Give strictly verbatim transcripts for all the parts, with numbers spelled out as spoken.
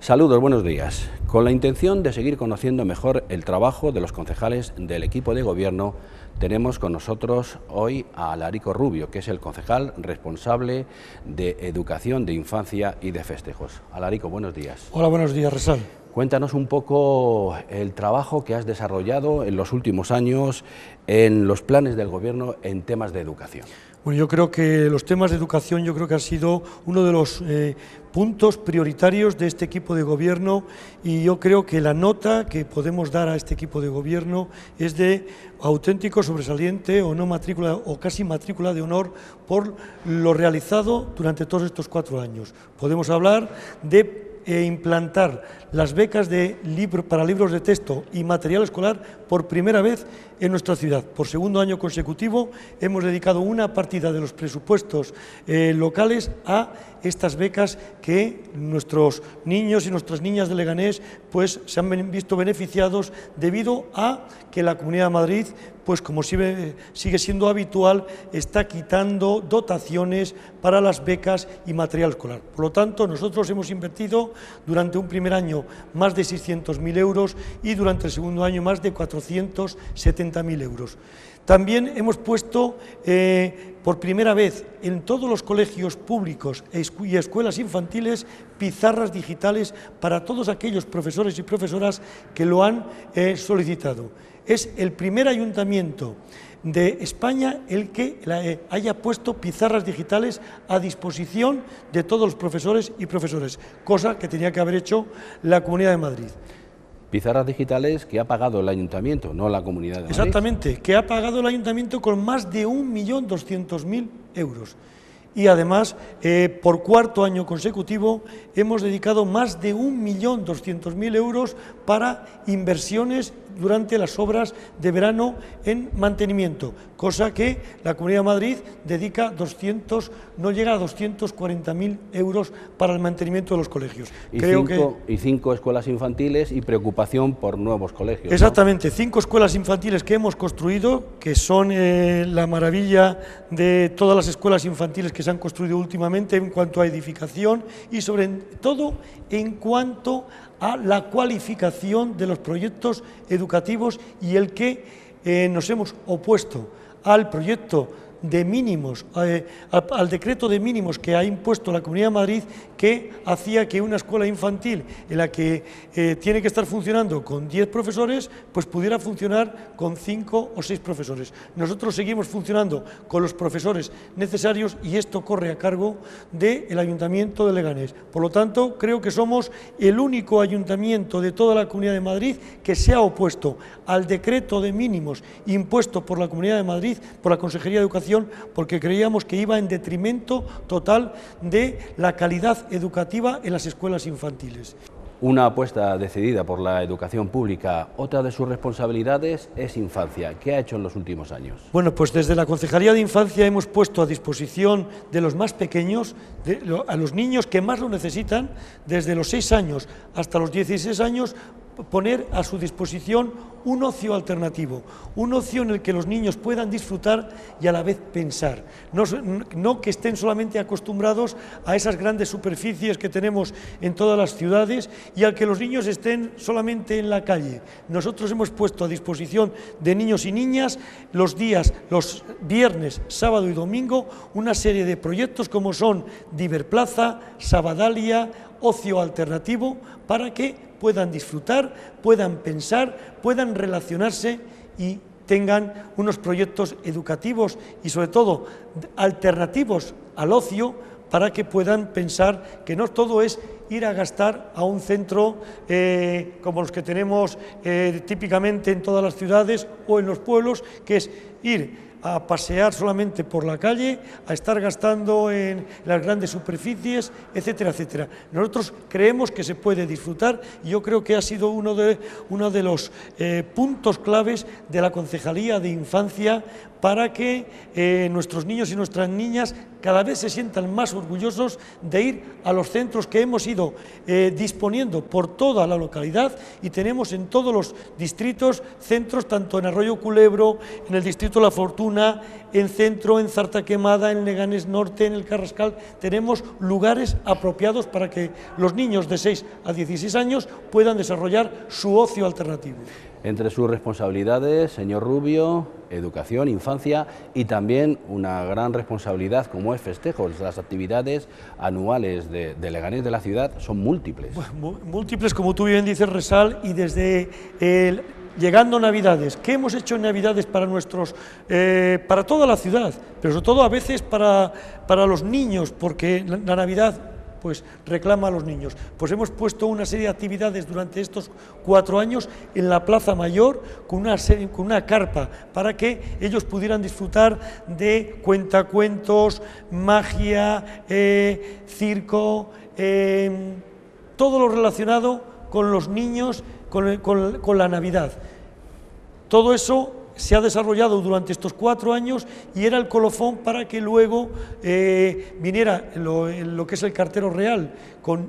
Saludos, buenos días. Con la intención de seguir conociendo mejor el trabajo de los concejales del equipo de gobierno, tenemos con nosotros hoy a Alarico Rubio, que es el concejal responsable de Educación, de Infancia y de Festejos. Alarico, buenos días. Hola, buenos días, Resal. Cuéntanos un poco el trabajo que has desarrollado en los últimos años en los planes del gobierno en temas de educación. Bueno, yo creo que los temas de educación yo creo que han sido uno de los eh, puntos prioritarios de este equipo de gobierno, y yo creo que la nota que podemos dar a este equipo de gobierno es de auténtico sobresaliente o no matrícula o casi matrícula de honor por lo realizado durante todos estos cuatro años. Podemos hablar de e implantar las becas de libro, para libros de texto y material escolar por primera vez en nuestra ciudad. Por segundo año consecutivo hemos dedicado una partida de los presupuestos eh, locales a estas becas que nuestros niños y nuestras niñas de Leganés pues, se han visto beneficiados debido a que la Comunidad de Madrid, pues como sigue, sigue siendo habitual, está quitando dotaciones para las becas y material escolar. Por lo tanto, nosotros hemos invertido durante un primer año más de seiscientos mil euros y durante el segundo año más de cuatrocientos setenta mil euros. También hemos puesto eh, por primera vez en todos los colegios públicos y escuelas infantiles pizarras digitales para todos aquellos profesores y profesoras que lo han eh, solicitado. Es el primer ayuntamiento de España el que haya puesto pizarras digitales a disposición de todos los profesores y profesores, cosa que tenía que haber hecho la Comunidad de Madrid. Pizarras digitales que ha pagado el ayuntamiento, no la Comunidad de Madrid. Exactamente, que ha pagado el ayuntamiento con más de un millón doscientos mil euros. Y además, eh, por cuarto año consecutivo, hemos dedicado más de un millón doscientos mil euros para inversiones durante las obras de verano en mantenimiento, cosa que la Comunidad de Madrid dedica doscientos, no llega a doscientos cuarenta mil euros para el mantenimiento de los colegios. Y, Creo cinco, que... y cinco escuelas infantiles y preocupación por nuevos colegios. Exactamente, ¿no? Cinco escuelas infantiles que hemos construido, que son eh, la maravilla de todas las escuelas infantiles que se han construido últimamente en cuanto a edificación y sobre todo en cuanto a la cualificación de los proyectos educativos, y el que eh, nos hemos opuesto al proyecto de mínimos, eh, al, al decreto de mínimos que ha impuesto la Comunidad de Madrid, que hacía que una escuela infantil en la que eh, tiene que estar funcionando con diez profesores, pues pudiera funcionar con cinco o seis profesores. Nosotros seguimos funcionando con los profesores necesarios y esto corre a cargo del Ayuntamiento de Leganés. Por lo tanto, creo que somos el único ayuntamiento de toda la Comunidad de Madrid que se ha opuesto al decreto de mínimos impuesto por la Comunidad de Madrid, por la Consejería de Educación, porque creíamos que iba en detrimento total de la calidad educativa en las escuelas infantiles. Una apuesta decidida por la educación pública. Otra de sus responsabilidades es Infancia. ¿Qué ha hecho en los últimos años? Bueno, pues desde la Concejalía de Infancia hemos puesto a disposición de los más pequeños, de, a los niños que más lo necesitan, desde los seis años hasta los dieciséis años, poner a su disposición un ocio alternativo, un ocio en el que los niños puedan disfrutar y a la vez pensar, no, no que estén solamente acostumbrados a esas grandes superficies que tenemos en todas las ciudades y al que los niños estén solamente en la calle. Nosotros hemos puesto a disposición de niños y niñas los días, los viernes, sábado y domingo, una serie de proyectos como son Diverplaza, Sabadalia, ocio alternativo, para que puedan disfrutar, puedan pensar, puedan relacionarse y tengan unos proyectos educativos y sobre todo alternativos al ocio, para que puedan pensar que no todo es ir a gastar a un centro eh, como los que tenemos eh, típicamente en todas las ciudades o en los pueblos, que es ir a pasear solamente por la calle, a estar gastando en las grandes superficies, etcétera, etcétera. Nosotros creemos que se puede disfrutar y yo creo que ha sido uno de, uno de los eh, puntos claves de la Concejalía de Infancia para que eh, nuestros niños y nuestras niñas cada vez se sientan más orgullosos de ir a los centros que hemos ido eh, disponiendo por toda la localidad, y tenemos en todos los distritos centros, tanto en Arroyo Culebro, en el distrito La Fortuna, en Centro, en Zartaquemada, en Leganés Norte, en el Carrascal. Tenemos lugares apropiados para que los niños de seis a dieciséis años puedan desarrollar su ocio alternativo. Entre sus responsabilidades, señor Rubio, educación, infancia y también una gran responsabilidad como es festejos. Las actividades anuales de, de Leganés, de la ciudad, son múltiples. Bueno, múltiples, como tú bien dices, Resal, y desde el... llegando Navidades, ¿qué hemos hecho en Navidades para nuestros, eh, para toda la ciudad, pero sobre todo a veces para, para los niños, porque la, la Navidad pues reclama a los niños? Pues hemos puesto una serie de actividades durante estos cuatro años en la Plaza Mayor, con una, serie, con una carpa, para que ellos pudieran disfrutar de cuentacuentos, magia, eh, circo, eh, todo lo relacionado con los niños, con, con, con la Navidad. Todo eso se ha desarrollado durante estos cuatro años y era el colofón para que luego eh, viniera lo, lo que es el cartero real con,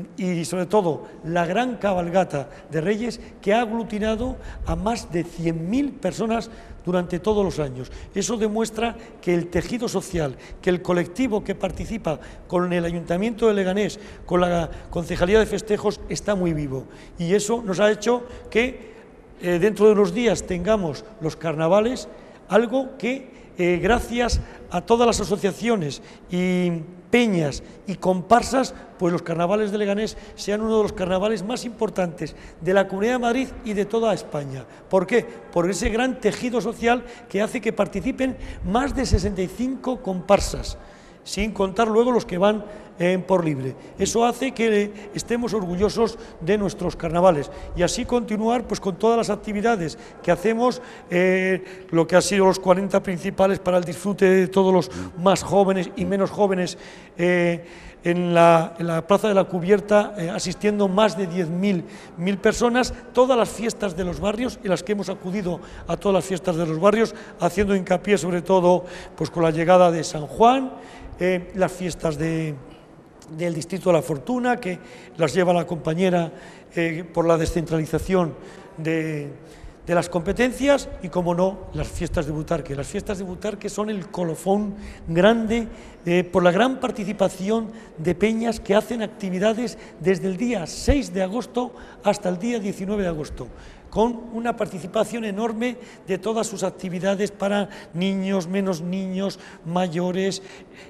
y sobre todo la gran cabalgata de Reyes, que ha aglutinado a más de cien mil personas durante todos los años. Eso demuestra que el tejido social, que el colectivo que participa con el Ayuntamiento de Leganés, con la Concejalía de Festejos, está muy vivo, y eso nos ha hecho que Eh, dentro de unos días tengamos los carnavales, algo que eh, gracias a todas las asociaciones y peñas y comparsas, pues los carnavales de Leganés sean uno de los carnavales más importantes de la Comunidad de Madrid y de toda España. ¿Por qué? Por ese gran tejido social que hace que participen más de sesenta y cinco comparsas, sin contar luego los que van eh, por libre. Eso hace que estemos orgullosos de nuestros carnavales, y así continuar pues con todas las actividades que hacemos, eh, lo que han sido los cuarenta principales para el disfrute de todos los más jóvenes y menos jóvenes, eh, en, la, en la Plaza de la Cubierta, eh, asistiendo más de diez mil personas, todas las fiestas de los barrios, en las que hemos acudido a todas las fiestas de los barrios, haciendo hincapié sobre todo pues con la llegada de San Juan, Eh, las fiestas de, del Distrito de La Fortuna, que las lleva la compañera eh, por la descentralización de, de las competencias, y, como no, las fiestas de Butarque. Las fiestas de Butarque son el colofón grande eh, por la gran participación de peñas que hacen actividades desde el día seis de agosto hasta el día diecinueve de agosto. Con una participación enorme de todas sus actividades para niños, menos niños, mayores,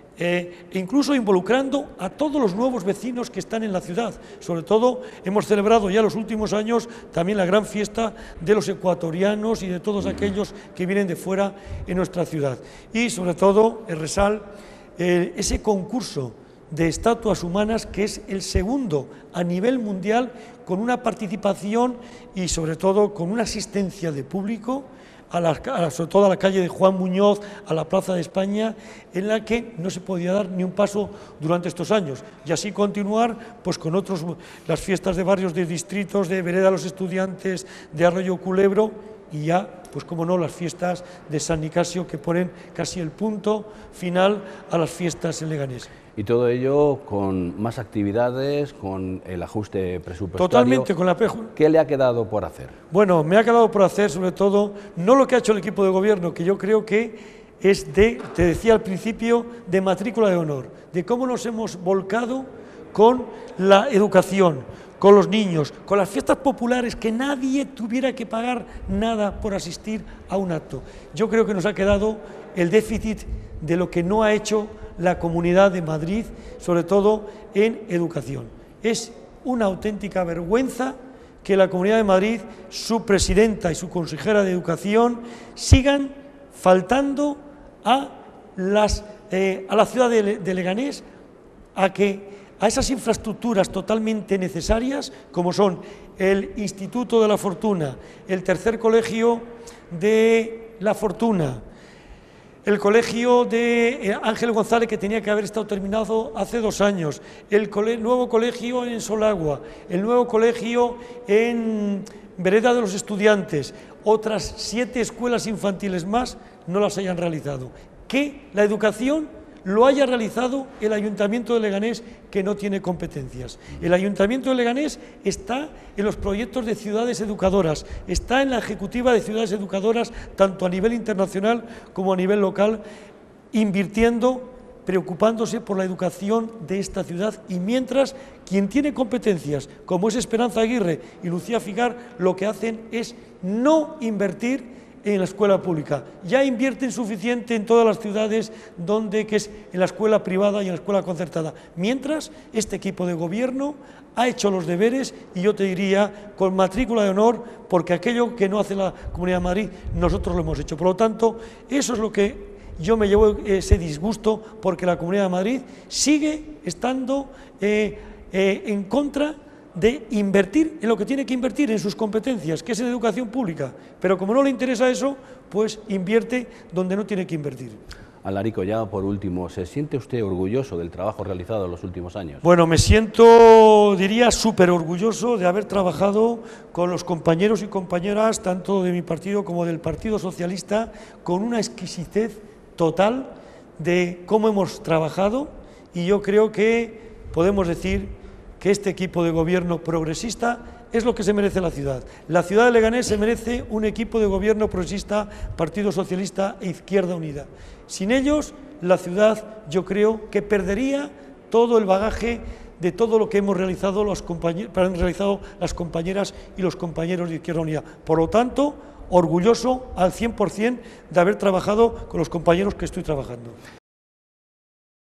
eh, e incluso involucrando a todos los nuevos vecinos que están en la ciudad. Sobre todo hemos celebrado ya los últimos años también la gran fiesta de los ecuatorianos y de todos aquellos que vienen de fuera en nuestra ciudad. Y sobre todo, el Resal, eh, ese concurso de estatuas humanas, que es el segundo a nivel mundial, con una participación y sobre todo con una asistencia de público, a la, a la, sobre todo a la calle de Juan Muñoz, a la Plaza de España, en la que no se podía dar ni un paso durante estos años, y así continuar pues con otros, las fiestas de barrios, de distritos, de Vereda Los Estudiantes, de Arroyo Culebro, y ya, pues como no, las fiestas de San Nicasio, que ponen casi el punto final a las fiestas en Leganés. Y todo ello con más actividades, con el ajuste presupuestario. Totalmente, con la pejo. ¿Qué le ha quedado por hacer? Bueno, me ha quedado por hacer, sobre todo, no lo que ha hecho el equipo de gobierno, que yo creo que es de, te decía al principio, de matrícula de honor, de cómo nos hemos volcado con la educación, con los niños, con las fiestas populares, que nadie tuviera que pagar nada por asistir a un acto. Yo creo que nos ha quedado el déficit de lo que no ha hecho la Comunidad de Madrid, sobre todo en educación. Es una auténtica vergüenza que la Comunidad de Madrid, su presidenta y su consejera de Educación, sigan faltando a, las, eh, a la ciudad de, de Leganés, a que a esas infraestructuras totalmente necesarias, como son el Instituto de La Fortuna, el tercer colegio de La Fortuna, el colegio de Ángel González, que tenía que haber estado terminado hace dos años, el cole, nuevo colegio en Solagua, el nuevo colegio en Vereda de los Estudiantes, otras siete escuelas infantiles más no las hayan realizado. Que la educación lo haya realizado el Ayuntamiento de Leganés, que no tiene competencias. El Ayuntamiento de Leganés está en los proyectos de ciudades educadoras, está en la ejecutiva de ciudades educadoras, tanto a nivel internacional como a nivel local, invirtiendo, preocupándose por la educación de esta ciudad, y mientras quien tiene competencias, como es Esperanza Aguirre y Lucía Figar, lo que hacen es no invertir en la escuela pública. Ya invierten suficiente en todas las ciudades, donde, que es en la escuela privada y en la escuela concertada. Mientras, este equipo de gobierno ha hecho los deberes, y yo te diría, con matrícula de honor, porque aquello que no hace la Comunidad de Madrid, nosotros lo hemos hecho. Por lo tanto, eso es lo que yo me llevo, ese disgusto, porque la Comunidad de Madrid sigue estando eh, eh, en contra de invertir en lo que tiene que invertir, en sus competencias, que es en educación pública, pero como no le interesa eso, pues invierte donde no tiene que invertir. Alarico, ya por último, ¿se siente usted orgulloso del trabajo realizado en los últimos años? Bueno, me siento, diría, súper orgulloso de haber trabajado con los compañeros y compañeras, tanto de mi partido como del Partido Socialista, con una exquisitez total de cómo hemos trabajado, y yo creo que podemos decir que este equipo de gobierno progresista es lo que se merece la ciudad. La ciudad de Leganés se merece un equipo de gobierno progresista, Partido Socialista e Izquierda Unida. Sin ellos, la ciudad, yo creo que perdería todo el bagaje de todo lo que hemos realizado, los han realizado las compañeras y los compañeros de Izquierda Unida. Por lo tanto, orgulloso al cien por cien de haber trabajado con los compañeros que estoy trabajando.